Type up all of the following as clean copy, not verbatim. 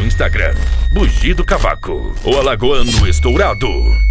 Instagram, Bugido Cavaco, o alagoano estourado.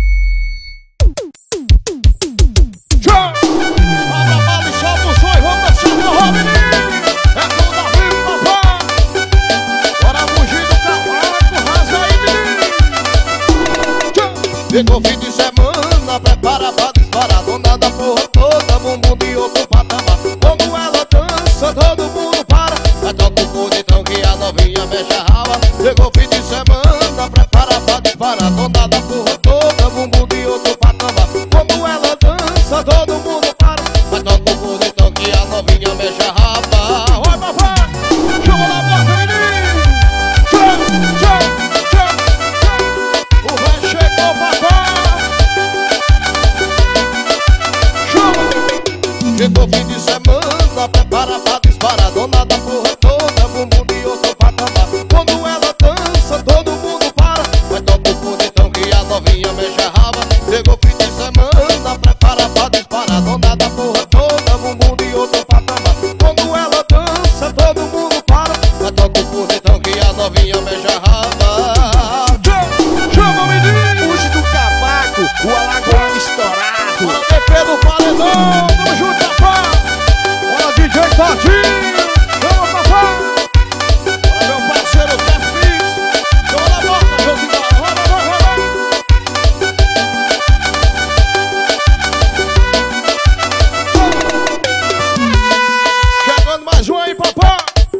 Chegou fim de semana, prepara pra disparar. Dona da porra toda, bumbum de outro patamar. Como ela dança, todo mundo para. É toco bonitão que a novinha mexe a raba. Chegou fim de semana, prepara pra disparar. Dona da porra toda, bumbum de outro patamar. Como ela dança, todo mundo para. É toco bonitão que a novinha mexe a raba. Vai, papai, chama na boca, menino. O velho chegou, papai. Chegou fim de semana, prepara pra disparar. Dona da porra toda, bumbum de outro patamar. Quando ela dança, todo mundo para. Mas toca o bonitão que a novinha mexe a raba. Chegou fim de semana, prepara pra disparar. Dona da porra toda, bumbum de outro patamar. Quando ela dança, todo mundo para. Mas toca o bonitão que a novinha mexe a raba. Chama o menino! Bugido do Cavaco, o alagoano estourado. Bora DP do paredão, tamo junto, papai. Bora DJ Todinho, chama papai. Bora meu parceiro Jeff Fix, chama na boca, Josinho, roda. Chegando mais um aí, papai.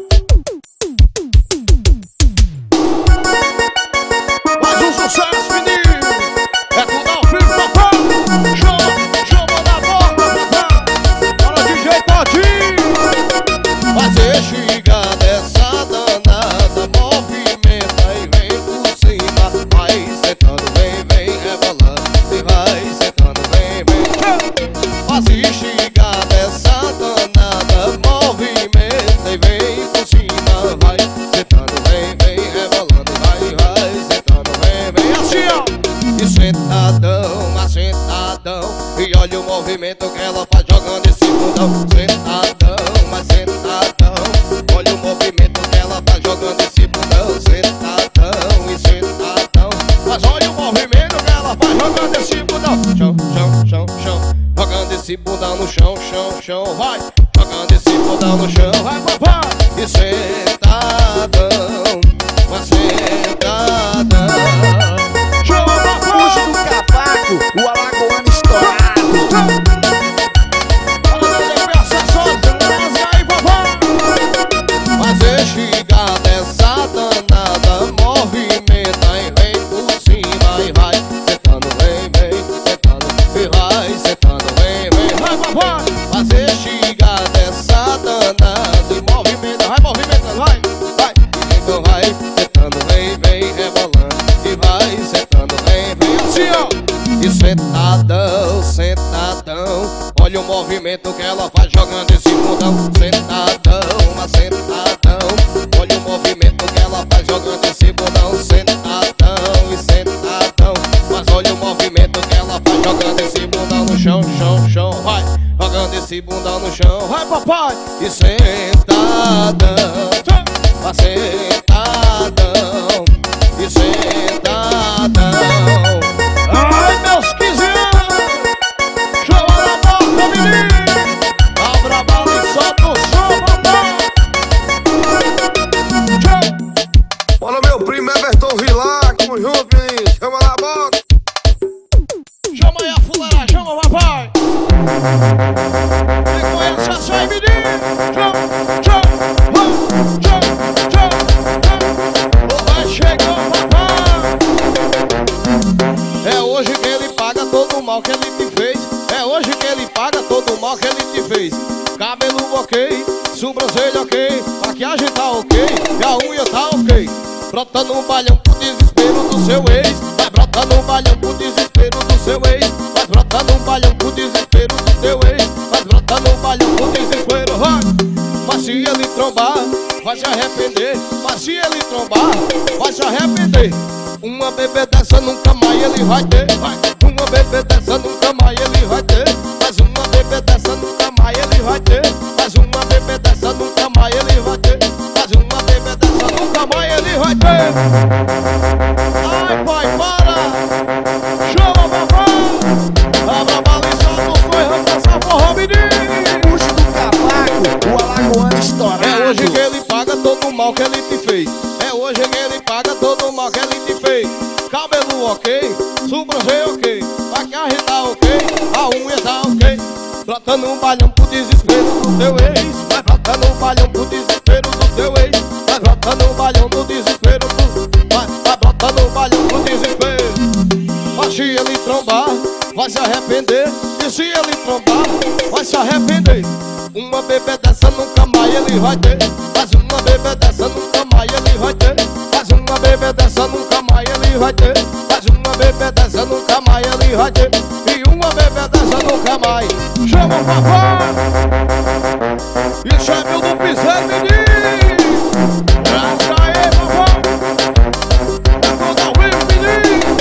Mais um sucesso, menino. É tudo ao vivo, papai. Chama na boca, papai. Bora DJ Todinho. Fazer xiga dessa danada. Movimenta e vem por cima. Vai sentando, vem rebolando. E vai sentando, vem. Fazer xiga dessa danada. Movimenta e vem por cima. Vai sentando, vem rebolando. Vai sentando, vem assim, ó. E sentadão, assentadão. E olha o movimento que ela faz jogando esse bundão. Sentadão, assentadão. Olha o movimento que ela faz jogando esse bundão. Sentadão e sentadão. Mas olha o movimento que ela faz jogando esse bundão. Chão. Jogando esse bundão no chão. Vai, jogando esse bundão no chão. Vai, papai. E sentadão, assentadão. Bugido do Cavaco, o alagoano estourado. Fazer xiga dessa danada. Movimenta e vem por cima. E vai sentando, vem sentando. E vai sentando, vem. Vai, papai. Fazer xiga dessa danada. E movimenta, vai movimentando, vai. Então vai sentando, vem rebolando. E vai sentando, vem assim, ó. E sentadão. Olha o movimento que ela faz jogando esse bundão. Sentadão, assentadão. Olha o movimento que ela faz jogando esse bundão. Sentadão e sentadão. Mas olha o movimento que ela faz jogando esse bundão no chão. Vai, jogando esse bundão no chão. Vai, papai. E sentadão, assentadão. E sentadão. Ai, meus 15 anos. Chama na boca, menino. Abra a bala e solta o som, papai. Fala meu primo Everton Vilar, tamo junto, menino. Chama na boca. Chama aí a fuleira, chama, papai. Vem com ele, sai, menino. Chama. O vai chegou, papai. É hoje que ele paga todo o mal que ele te fez. É hoje que ele paga todo o mal que ele te fez. Cabelo ok, sobrancelha ok, maquiagem tá ok e a unha tá ok. Brota no balhão pro desespero do seu ex. Vai brotar no balhão pro desespero do seu ex. Vai brotar no balhão pro desespero do seu ex. Vai brotar no balhão pro desespero, vai. Mas se ele trombar, vai se arrepender. Mas se ele trombar, vai se arrepender. Uma bebê dessa nunca mais ele vai ter. Vai. Uma bebê dessa nunca mais ele vai ter. Mas uma bebê dessa nunca mais ele vai ter. Mas uma bebê dessa nunca mais ele vai ter. Mas uma bebê dessa nunca mais ele vai ter. vai ter. Ai, pai, para. Chama, papai. Abra a bala e solta o sonho, vamos dançar forró, menino. Puxa do cavaco, o alagoano estourado. É hoje que ele paga todo o mal que ele te fez. É hoje que ele paga todo o mal que ele te fez. Cabelo ok, sobrancelha ok, maquiagem tá ok, a unha tá ok. Brotando um balhão pro desespero do teu ex. Vai brotando um balhão pro desespero do teu ex. Vai brotando um balhão do desespero do... Vai brotando um balhão pro desespero. Mas se ele trombar, vai se arrepender. E se ele trombar, vai se arrepender. Uma bebê dessa nunca mais ele vai ter. Mas uma bebê dessa nunca mais ele vai ter. Mas uma bebê dessa nunca mais ele vai ter. Mas uma bebê dessa nunca mais ele vai ter. E uma bebê dessa nunca mais. Chama o papai. Isso é meu do piseiro, menino. Graças a ele, papai. É tudo ao vivo, menino.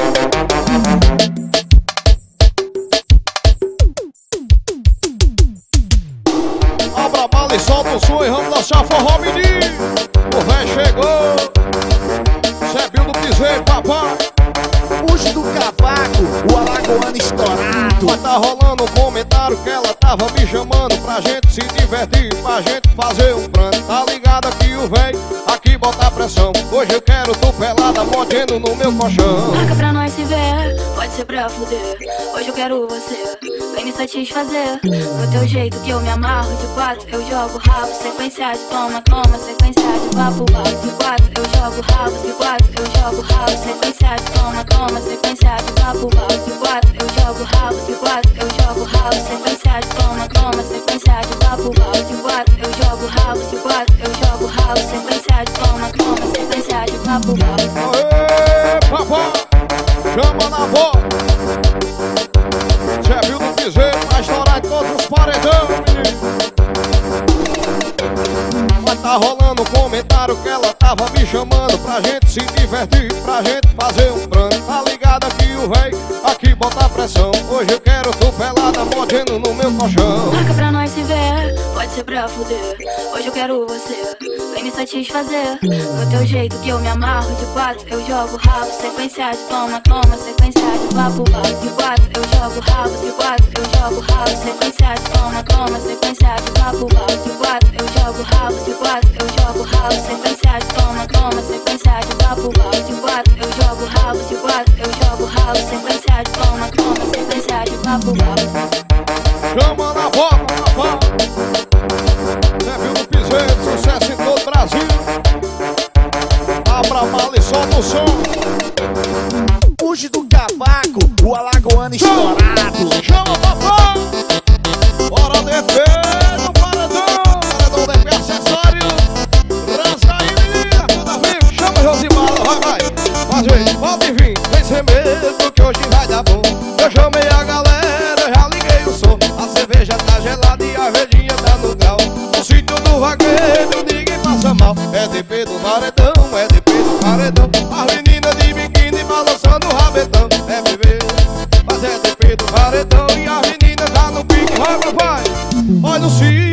Abra a bala e solta o som e vamos dançar forró, menino. O véi chegou. Isso é Bill do piseiro, papai. Puxa do cavaco, o alagoano estourado. Vai tá rolando um comentário que ela tava me chamando pra gente se divertir, pra gente fazer um plano. Tá ligado aqui o véi, aqui bota a pressão. Hoje eu quero tu pelada, mordendo no meu colchão. Marca pra nós se ver, pode ser pra fuder. Hoje eu quero você, vem me satisfazer. Do teu jeito que eu me amarro de quatro, eu jogo rabo, sequência de toma, toma, sequência de papo, papo de quatro. Eu jogo rabo de quatro, eu jogo rabo, sequência de toma, toma, sequência de papo, papo de quatro. Eu jogo rabo de quatro, eu jogo rabo, sequência de toma, toma, sequência de papo, papo de quatro. Eu jogo rabo de quatro, eu jogo rabo, sequência de toma, toma, sequência de papo, papo. Aê, papai, chama na voz. Você viu do piseiro, vai estourar em todos os paredão, menino. Vai tá rolando um comentário que ela tava me chamando pra gente se divertir, pra gente fazer um plano. Tá ligado aqui o véi, aqui bota a pressão. Hoje eu quero tu pelada, mordendo no meu colchão. Marca pra nós se ver, pode ser pra fuder. Hoje eu quero você, vem me satisfazer. Do teu jeito que eu me amarro de quatro, eu jogo rabo, sequência de toma, toma, sequência de papo, papo de quatro. Eu jogo rabo de quatro, eu jogo rabo, sequência de toma, toma, sequência de papo, papo de quatro. Eu jogo rabo de quatro, eu jogo rabo, sequência de toma, toma, sequência de papo, papo de quatro. Eu jogo rabo de quatro, eu jogo rabo, sequência de toma, toma, sequência de papo, papo. Chama na boca, papai. Você viu do piseiro, sucesso em todo o Brasil. Abra a bala e solta o som. Puxa do cavaco, o alagoano estourado. Chama papai. Bora DP no paredão. Paredão DP acessório. Rança aí, menina, toda vivo. Chama Josimala, vai. Fazer, pode vir, sem ser medo que hoje vai dar bom. Eu chamei a galera, já liguei o som. A cerveja tá gelada e a verdinha tá no grau. O sítio do vaqueiro, ninguém passa mal. É DP do paredão, é DP do paredão. As meninas de biquíni balançando o rabetão. É bebê, mas é DP do paredão. E as meninas tá no pique, vai papai. Olha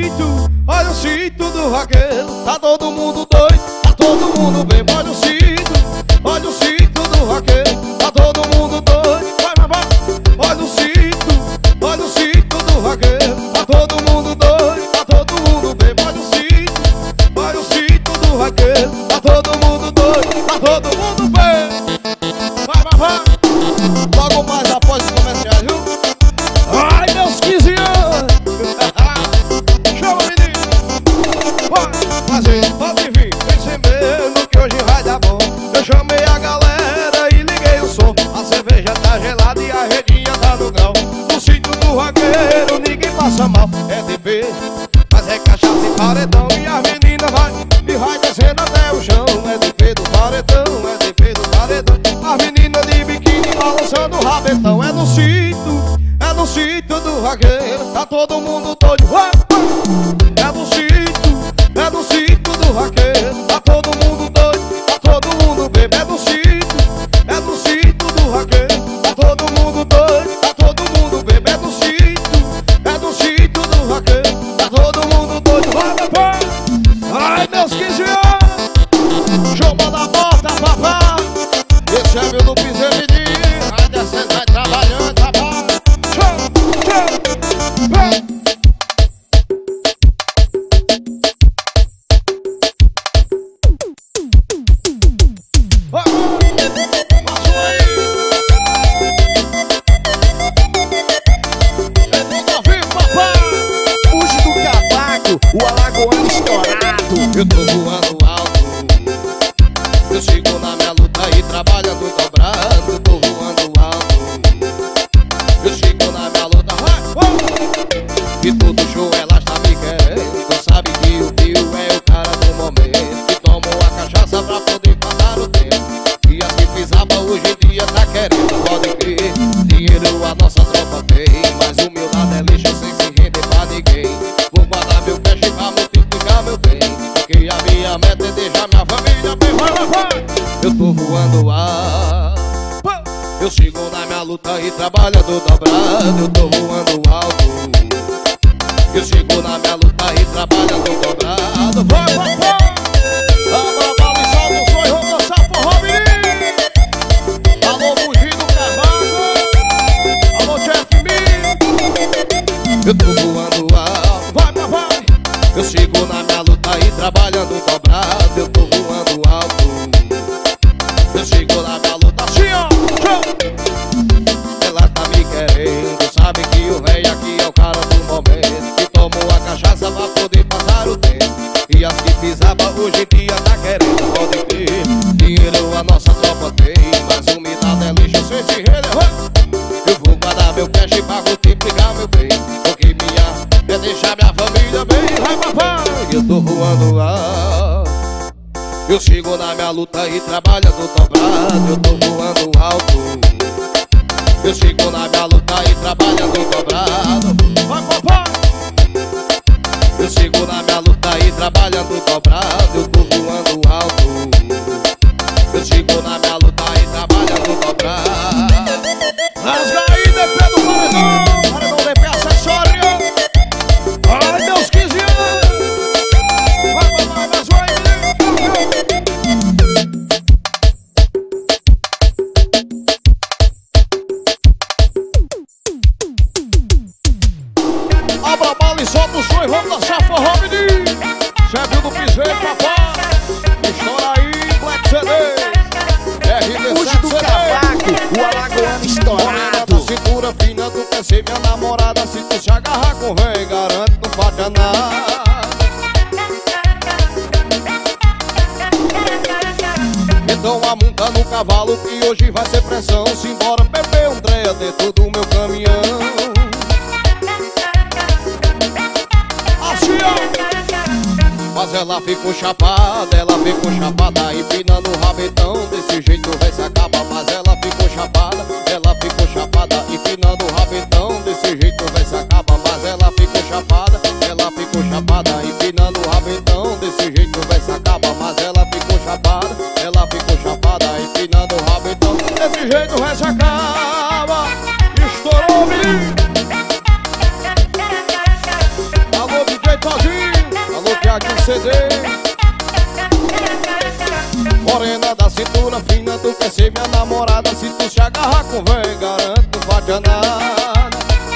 o sítio do vaqueiro. Tá todo mundo doido, tá todo mundo bem. Olha o sítio do vaqueiro. Tá todo mundo doido, vai papai. Olha o sítio do vaqueiro. Tá todo mundo doido, tá todo mundo bem. Olha o sítio do vaqueiro. Tá todo mundo doido, tá todo mundo bem. Vai papai. Logo mais após os comerciais, viu? Ai, meus 15 anos. Chama, menino. Vai, fazer, pode vir. Vem sem medo que hoje vai dar bom. Eu chamei a galera e liguei o som. A cerveja tá gelada e a redinha tá no grau. No sítio do vaqueiro ninguém passa mal. É DP, mas é cachaça e paredão. E as meninas vai descendo até o chão. É DP do paredão, é DP do paredão. As meninas de biquíni balançando o rabetão. É no sítio do vaqueiro. Tá todo mundo doido. É no sítio do vaqueiro. Tá todo mundo doido, tá todo mundo bebe. É no sítio do vaqueiro. Tá todo mundo doido, tá todo mundo bebe. É no sítio do vaqueiro. Tá todo mundo doido, vai papai. Ai, meus 15 anos. Chama na porta, Eu sigo na minha luta e trabalhando dobrado. Eu tô voando alto. Eu sigo na minha luta, e todo show ela está me querendo. Sabe que o tio é o cara do momento, que toma uma cachaça pra poder passar o tempo. E as que pisava hoje em dia tá querendo, pode crer. Dinheiro a nossa tropa tem, mas humildade é lixo sem se render pra ninguém. Vou guardar meu cash pra multiplicar meu bem, porque a minha meta é deixar minha família bem. Eu tô voando alto. Eu sigo na minha luta e trabalhando dobrado. Eu tô voando alto. Eu sigo na minha luta e trabalhando dobrado. Vai, vai, vai! Abra bala e solta o sonho, vamos dançar por Robinho. Alô, Mugido Cavaco. Alô, Jeff Mir. Eu tô voando alto. Vai, vai, vai! Eu sigo na minha luta e trabalhando dobrado. Eu tô voando alto. Eu sigo na minha luta assim, ó. Ela tá me querendo, sabe que o rei aqui é o cara do momento, que tomou a cachaça pra poder passar o tempo. E as que pisava hoje em dia tá querendo, pode crer. Dinheiro a nossa tropa tem, mas umidade é lixo sem se relevar. Eu vou guardar meu cash pra multiplicar meu bem, porque minha é deixar minha família bem. Vai, papai, eu tô voando lá. Eu sigo na minha luta e trabalhando dobrado. Eu tô voando alto. Eu sigo na minha luta e trabalhando dobrado. Vai, papai! Eu sigo na minha luta e trabalhando dobrado. Eu tô voando alto. Eu sigo na minha luta e trabalhando dobrado. Rasga aí, DP do paredão. Paredão DP acessório. Ai, Deus, 15 anos. Vai, papai, mais um aí. Abra a bala e solta o som e vamos dançar forró, menino. Chefe do piseiro, papai. Estoura aí, Black CD. Puxa do cavaco, o alagoano estourado. Da cintura fina, tu quer ser minha namorada. Se tu se agarrar com vem, garanto, não falta nada. Então amonta no cavalo que hoje vai ser pressão. Simbora beber um dreia dentro do meu caminhão. Assim, ó. Mas ela ficou chapada, empinando o rabetão. Desse jeito vê se acaba. Mas ela ficou chapada, empinando o rabetão. Desse jeito vê se acaba. Mas ela ficou chapada, empinando o rabetão. Desse jeito vê se acaba. Mas ela ficou chapada, empinando o rabetão. Desse jeito vê se acaba. Estourou, menino. Alô, DJ Todinho. Alô, Thiago CD. Morena da cintura fina, tu quer ser minha namorada. Se tu se agarrar com vem, garanto, não vai adiantar nada.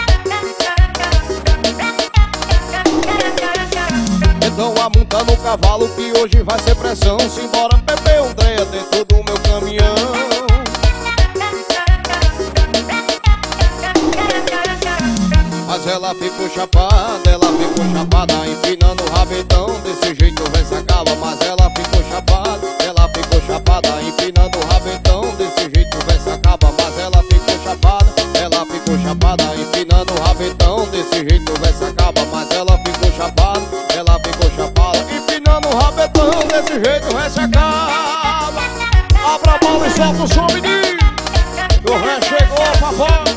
Então amonta no cavalo que hoje vai ser pressão. Simbora beber um dreia dentro do meu caminhão. Mas ela ficou chapada, empinando o rabetão. Desse jeito vê se acaba. Mas ela ficou chapada, empinando o rabetão. Desse jeito vê se acaba. Mas ela ficou chapada, empinando o rabetão. Desse jeito vê se acaba. Mas ela ficou chapada, empinando o rabetão. Desse jeito vê se acaba. Abra a bola e solta o som, menino. O ré chegou, papai.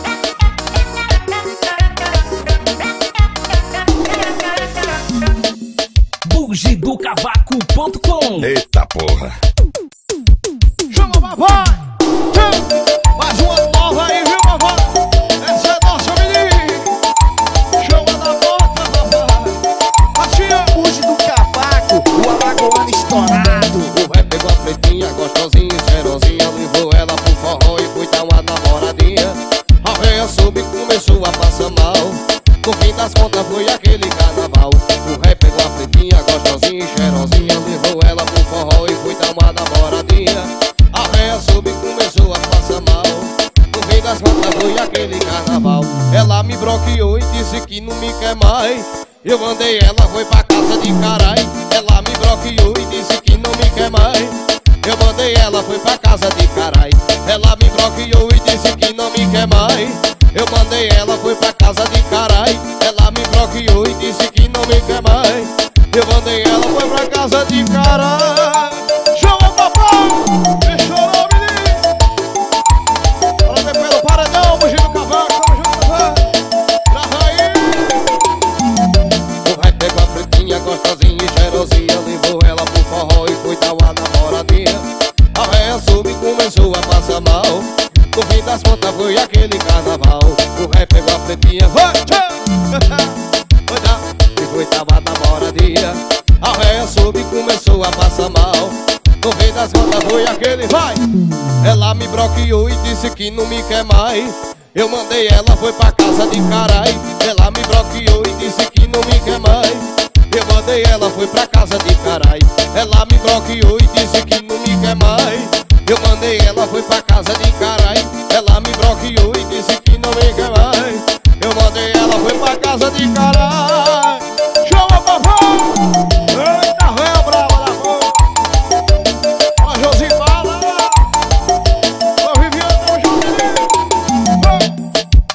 Bugidocavaco.com. Eita porra. Chama, papai. Mais uma nova aí, viu, papai? Essa é nossa, menina. Chama na boca, papai. Assim, ó. Puxa do cavaco, o alagoano estourado. O ré pegou a pretinha, gostosinha, cheirosinha. Levou ela pro forró e foi dar uma namoradinha. A véia soube e começou a passar mal. No fim das contas foi aquele carnaval. O ré pegou a pretinha, gostosinha, cheirosinha. Levou ela pro forró e foi dar uma namoradinha. A véia soube e começou a passar mal. No fim das contas foi aquele carnaval. Ela me bloqueou e disse que não me quer mais. Eu mandei ela, foi pra casa de carai. Ela me bloqueou e disse que não me quer mais. Eu mandei mandei ela, foi pra casa de carai. Ela me bloqueou e disse que não me quer mais. Eu mandei ela, foi pra casa de carai. Ela me bloqueou e disse que não me quer mais. Eu mandei ela, foi pra casa de carai. Chama papai! Me chorou, menino! Ela vem pelo paredão, bugindo do cavaco, tamo junto, cavaco. Traz aí! O rei pegou a pretinha, gostosinha e cheirosinha, levou ela pro forró e foi dar uma namoradinha. A véia soube e começou a passar mal. No fim das contas foi aquele carnaval. O rei pegou a pretinha, foi dar e foi dar uma namoradinha. A véia soube e começou a passar mal. No fim das contas foi aquele, vai! Ela me bloqueou e disse que não me quer mais. Eu mandei ela, foi pra casa de carai. Ela me bloqueou e disse que não me quer mais. Eu mandei ela, foi pra casa de carai. Ela me bloqueou e disse que não me quer mais. Eu mandei ela, foi pra casa de carai. Ela me bloqueou e disse que não me quer mais. Eu mandei ela, foi pra casa de carai. Chama papai! Eita, véia brava da rua! Ó, Josimala! Ó, Viviane, tamo junto, menino!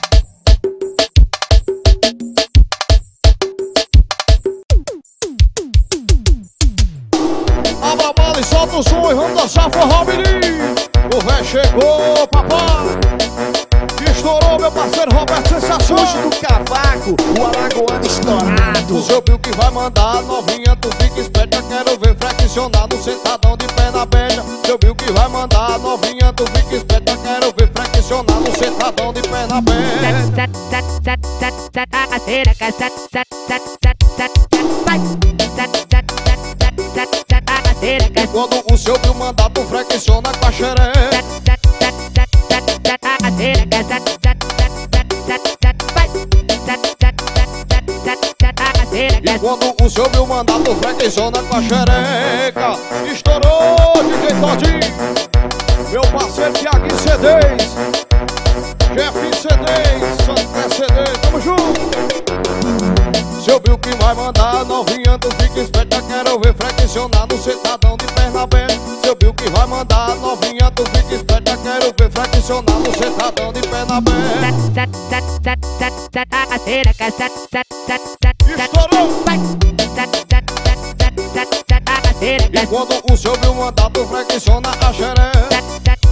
Abra a bola e solta o som e vamos dançar forró, menino! O véi chegou, papai! Estourou, meu parceiro Roberto Sensação. Hoje do cavaco, o alagoano estourado. O seu Bill que vai mandar, novinha, tu fica esperta. Quero ver flexionar no sentadão de pé na beija. Seu Bill que vai mandar, novinha, tu fica esperta. Quero ver flexionar no sentadão de pé na beija. E quando o seu Bill mandar, tu flexiona com a xereca. E quando o seu Bill mandar, tu flexiona com a xereca. Estourou, DJ Todinho, meu parceiro Thiaguinho CDs, Jeff CDs, Santé CDs, tamo junto. Seu Bill que vai mandar, novinha, tu fica esperta. Quero ver flexionar no sentadão de perna aberta. Seu Bill que vai mandar, novinha, tu fica esperta. Quero ver flexionar no sentadão de perna aberta. Estourou! E quando o seu Bill mandar, tu flexiona a xereca.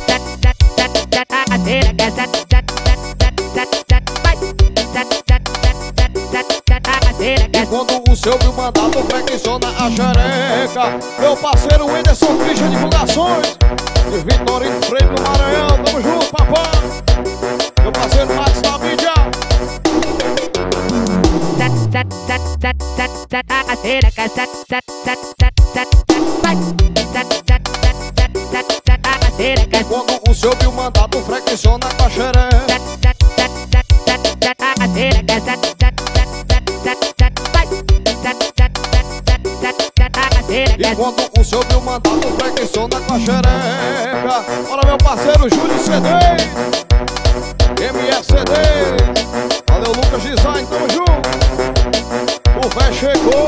E quando o seu Bill mandar, tu flexiona a xereca. Meu parceiro Whindersson Christian Divulgações de Vitorino Freire do Maranhão, tamo junto, papai. Meu parceiro Max da mídia. E quando o seu Bill mandar, tu flexiona com a xereca. E quando o seu Bill mandar, tu flexiona com a xereca. Olha meu parceiro Júlio CD, MSCD. Valeu Lucas Design, tamo junto. O véi chegou.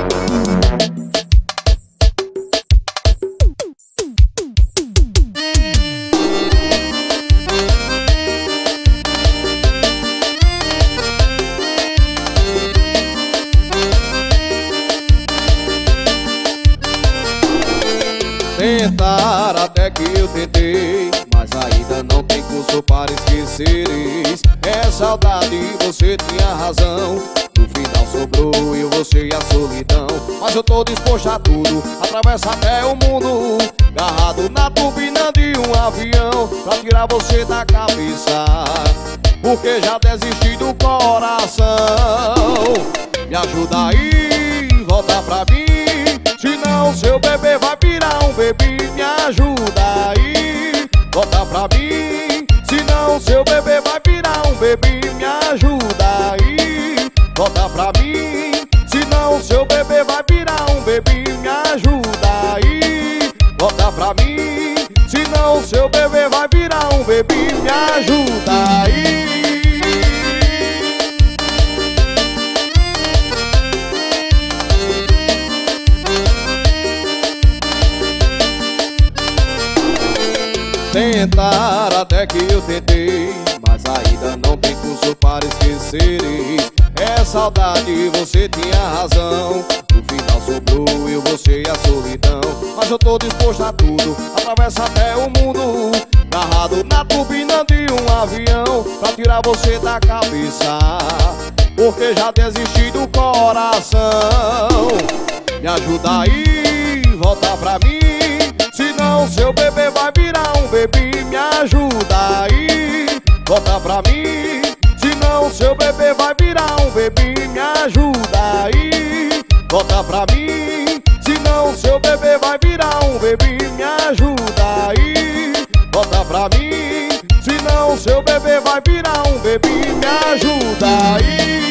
Tentar até que eu tentei, mas ainda não tem curso para esqueceres. É saudade, você tinha razão. No final sobrou eu, você e a solidão. Mas eu tô disposto a tudo, atravessar até o mundo, agarrado na turbina de um avião, pra tirar você da cabeça, porque já desisti do coração. Me ajuda aí, volta pra mim, senão seu bebê vai virar um bebê. Me ajuda aí, volta pra mim, senão seu bebê vai virar um bebê. Me ajuda aí, volta pra mim, senão seu bebê vai virar um bebê. Me ajuda aí, volta pra mim, senão seu bebê vai virar um bebê. Me ajuda aí. tentar até que eu tentei, mas ainda não tem curso para esqueceres. É saudade, você tinha razão. No final sobrou eu, você e a solidão. Mas eu tô disposto a tudo, atravessa até o mundo, agarrado na turbina de um avião, pra tirar você da cabeça, porque já desisti do coração. Me ajuda aí, volta pra mim, senão seu bebê vai virar um bebê. Me ajuda aí, volta pra mim, senão seu bebê vai virar um bebê. Me ajuda aí, volta pra mim, senão seu bebê vai virar um bebê. Me ajuda aí, volta pra mim, senão seu bebê vai virar um bebê. Me ajuda aí.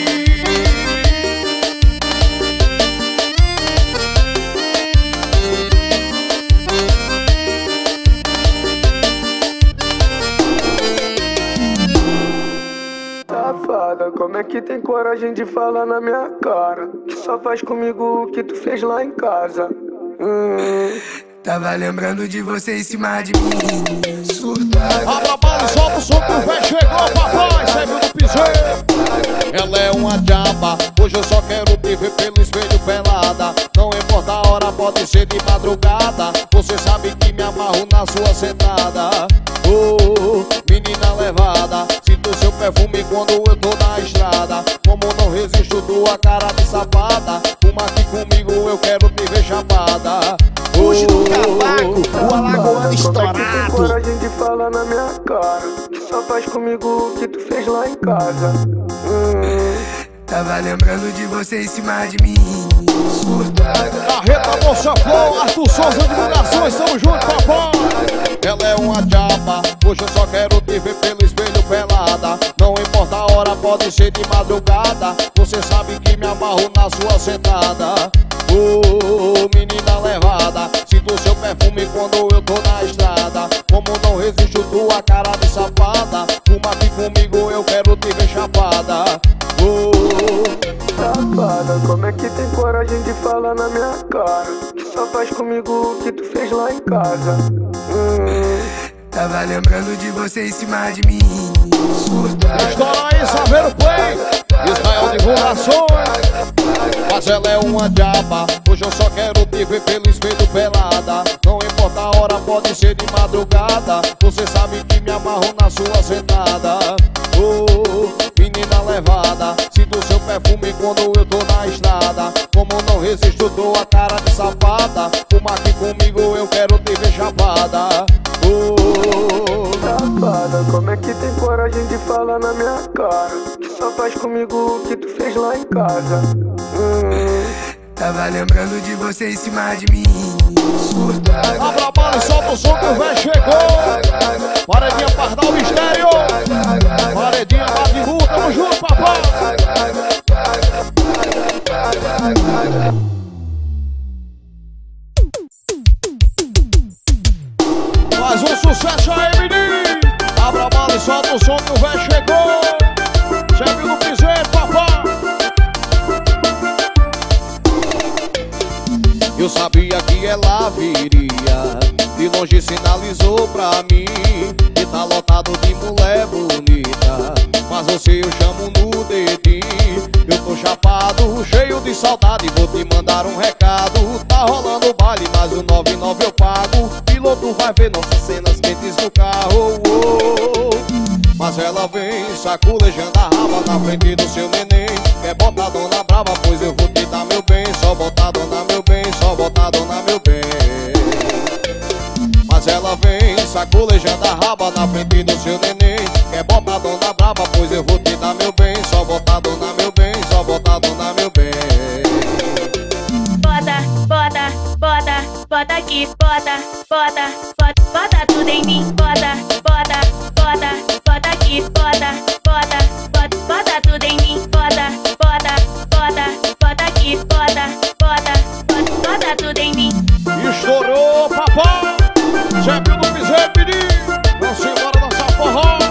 Safada, como é que tem coragem de falar na minha cara que só faz comigo o que tu fez lá em casa? Tava lembrando de você em cima de mim, surtada. Abra a bala e solta o som que o véi chegou, papai, segue no piseiro. Ela é uma diaba, hoje eu só quero te ver pelo espelho pelada. Não importa a hora, pode ser de madrugada, você sabe que me amarro na sua sentada. Oh, menina levada, sinto seu perfume quando eu tô na estrada. Como não resisto tua cara de safada, fuma aqui comigo, eu quero te ver chapada. Fuge do cavaco, o alagoano estourado. Como é que tem coragem de falar na minha cara que só faz comigo o que tu fez lá em casa? Tava lembrando de você em cima de mim, surtada. Carreta, Moça Flor, Arthur Souza Divulgações, tamo junto, papai. Ela é uma diaba, hoje eu só quero te ver pelo espelho pelada. Não importa a hora, pode ser de madrugada, você sabe que me amarro na sua sentada. Oh, menina levada, sinto seu perfume quando eu tô na estrada. Como não resisto tua cara de safada, fuma aqui comigo, eu quero te ver chapada. Safada, como é que tem coragem de falar na minha cara que só faz comigo o que tu fez lá em casa? Tava lembrando de você em cima de mim, surtada. Estoura aí, Saveiro Play, Israel Divulgações. Mas ela é uma diaba, hoje eu só quero te ver pelo espelho pelada. Não importa a hora, pode ser de madrugada, você sabe que me amarro na sua sentada. Oh, menina levada, sinto seu perfume quando eu tô na estrada. Como não resisto tua cara de safada, fuma aqui comigo, eu quero te ver chapada. Safada, como é que tem coragem de falar na minha cara que só faz comigo o que tu fez lá em casa? Tava lembrando de você em cima de mim, surtada. Abra a bala e solta o som que o véi chegou. Paredinha Pardal Mistério, paredinha Badibu, tamo junto, papai. Mais um sucesso aí, menino. Abra a bala e solta o som que o véi chegou. Chega no piseiro, papai. Eu sabia que ela viria, de longe sinalizou pra mim que tá lotado de mulher bonita, mas você eu chamo no dedinho. Eu tô chapado, cheio de saudade, vou te mandar um recado. Tá rolando baile, mas o 99 eu pago. Piloto vai ver nossas cenas quentes no carro. Mas ela vem saculejando a raba na frente do seu neném. Quer botar dona brava, pois eu vou te dar meu bem. Só botar dona meu bem, só botar dona meu bem. Mas ela vem saculejando a raba na frente do seu neném. Quer botar dona brava, pois eu vou te dar meu bem. Só botar dona meu bem, só botar dona meu bem. Bota, bota, bota, bota aqui, bota, bota, bota, bota tudo em mim. Bota, bota, bota, bota aqui, bota, bota, bota, bota tudo em mim. Bota, bota, bota, bota aqui, bota, bota, bota, bota tudo em mim. Estourou, papai. Sempre no piseiro, menino. Vamos embora dançar forró.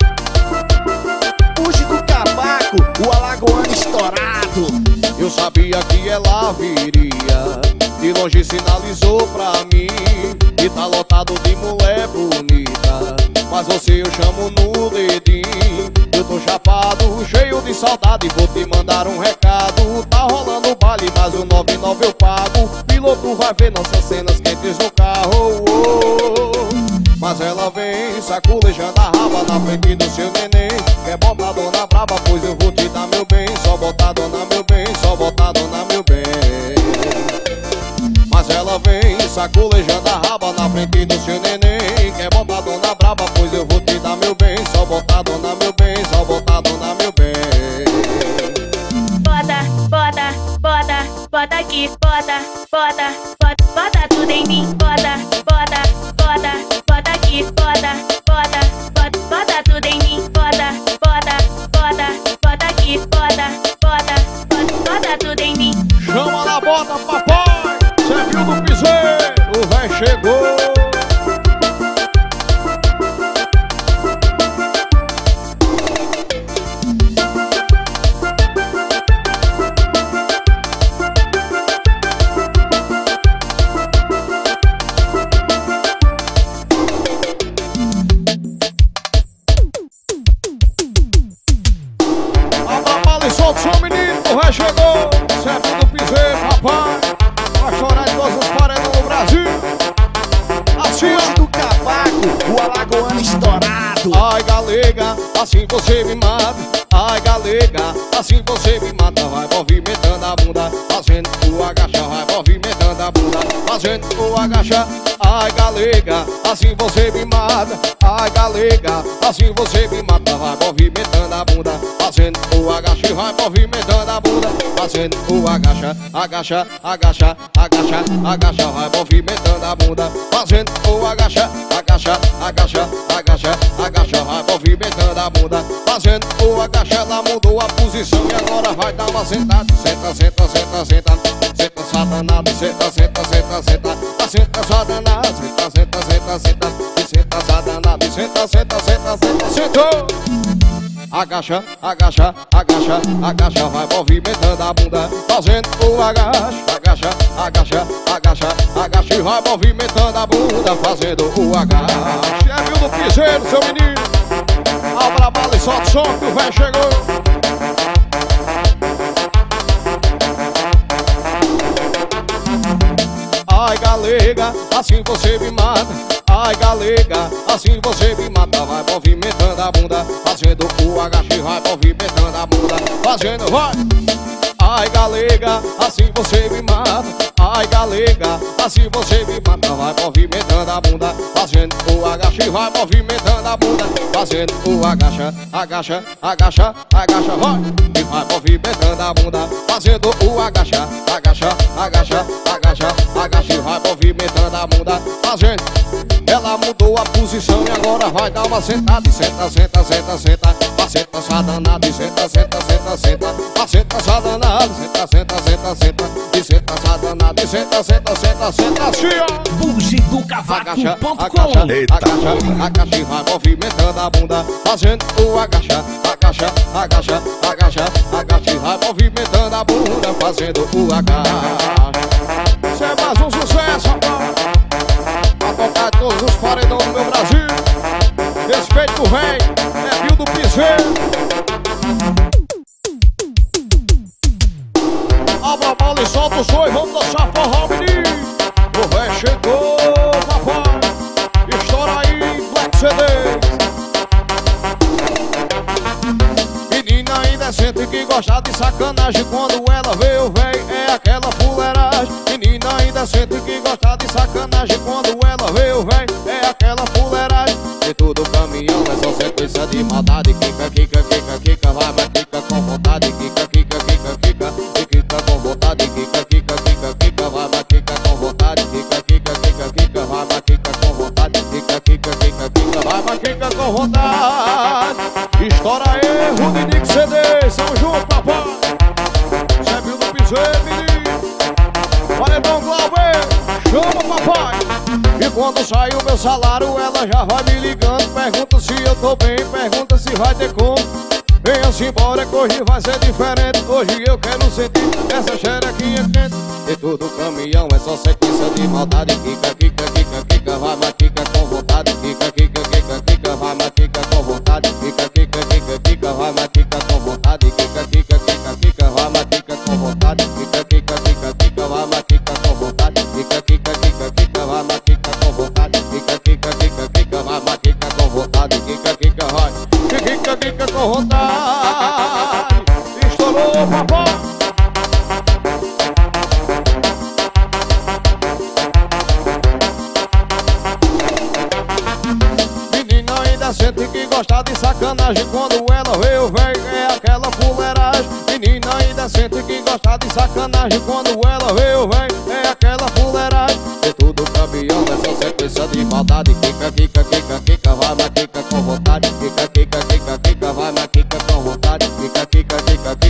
Fuge do cavaco, o alagoano estourado. Eu sabia que ela viria, de longe sinalizou pra mim que tá lotado de mulher bonita, você eu chamo no dedinho. Eu tô chapado, cheio de saudade, vou te mandar um recado. Tá rolando o baile, mas o 99 eu pago. Piloto vai ver nossas cenas quentes no carro. Mas ela vem saculejando a raba na frente do seu neném. Quer botar dona braba, pois eu vou te dar meu bem. Só botar dona meu bem, só botar dona meu bem. Mas ela vem saculejando a raba na frente do seu neném. Quer botar dona braba, pois eu vou te dar meu bem. Só botar dona meu bem, só botar dona meu bem. Bota, bota, bota, bota aqui, bota, bota, bota, bota tudo em mim. Bota, bota, bota, bota aqui, bota, bota, bota, bota tudo em mim. Bota, bota, bota, bota aqui, bota, bota, bota, bota tudo em mim. Chama na bota, papai. Cê viu do piseiro, o véi chegou. Solta o som, menino, o rei chegou. Sempre do piseiro, papai. Vai chorar em todos os paredões do Brasil. Assim, ó. Do cavaco, o alagoano estourado. Ai, galega, assim você me mata. Ai, galega, assim você me mata. Vai movimentando a bunda, fazendo o agacha. Vai movimentando a bunda, fazendo o agacha. Ai, galega, assim você me mata. Ai, galega, assim você me mata. Vai movimentando a bunda, fazendo o agacha. Vai movimentando a bunda, fazendo o agacha. Agacha, agacha, agacha, agacha. Vai movimentando a bunda, fazendo o agacha. Agacha, agacha, agacha, agacha. Vai movimentando a bunda, fazendo o agacha. Ela mudou a posição e agora vai dar uma sentada. Senta, senta, senta, senta. Senta, satanado, senta, senta, senta, senta. Senta, satanado, senta, senta, senta, senta. Senta, satanado, senta, senta, senta, senta. Sentou! Agacha, agacha, agacha, agacha. Vai movimentando a bunda, fazendo o agacha. Agacha, agacha, agacha, agacha. E vai movimentando a bunda, fazendo o agacha. Chefe do piseiro, seu menino. Abra a bala e solta o som que o véio chegou. Ai, galega, assim você me mata. Ai, galega, assim você me mata. Vai movimentando a bunda, fazendo o agache. Vai movimentando a bunda, fazendo, vai. Ai, galega, assim você me mata. Ai, galega, assim você me mata. Vai movimentando a bunda, fazendo o agache. Vai movimentando a bunda, fazendo o agacha. Agacha, agacha, agacha, vai. E vai movimentando a bunda, fazendo o agacha. Agacha, agacha, agacha, agacha. Vai movimentando a bunda, fazendo. Ela mudou a posição e agora vai dar uma sentada. E senta, senta, senta, senta. Senta, sadanada. E senta, senta, senta, senta. Senta, sadanada. Senta, senta, senta, senta. E senta, sadanada. E senta, senta, senta, senta. Assim, ó. Bugidocavaco.com. Agacha, agacha. E vai movimentando a bunda, fazendo o agacha. Agacha, agacha, agacha, agacha. E vai movimentando a bunda, fazendo o agacha. Isso é mais um sucesso, rapaz. Pra tocar todos os paredões do meu Brasil. Respeito o véi, é Rio do Piseiro. Abra a bola e solta o som e vamos dançar forró, menino. O véi chegou, papai. Estoura aí, Black CD. Menina indecente que gosta de sacanagem. Quando ela vê o véi é aquela fuleiragem. Menina indecente que gosta de sacanagem. Quando ela vê o véi é aquela fuleiragem. De todo caminhão é só sequência de maldade. Kika, kika, kika, kika, vai, mas kika com vontade. Kika, kika, kika, kika, e kika com vontade. Kika, kika, kika, kika, vai, mas kika com vontade. Kika, kika, kika, kika, vai, mas kika com vontade. Kika, kika, kika, kika, vai, mas kika com vontade. Estoura aí, Rudinic CD, São João, papai. Cê viu do piseiro, menino. Paredão Glauber, chama, papai. E quando sai o meu salário, ela já vai me ligando. Pergunta se eu tô bem, pergunta se vai ter como. Venha-se embora que hoje vai ser diferente. Hoje eu quero sentir essa xerequinha quente. E todo caminhão é só sequência de maldade. Kika, kika, kika, kika, vai, mas kika com vontade. Kika, kika, kika, kika, vai, mas gosta de sacanagem. Quando ela veio, vem, é aquela fuleiragem. Menina indecente que gosta de sacanagem. Quando ela veio, vem, é aquela fuleiragem. E tudo caminhão nessa sequência de maldade. Quica, quica, quica, quica, vai na quica com vontade. Quica, quica, quica, quica, vai na quica com vontade. Quica, quica, quica, quica.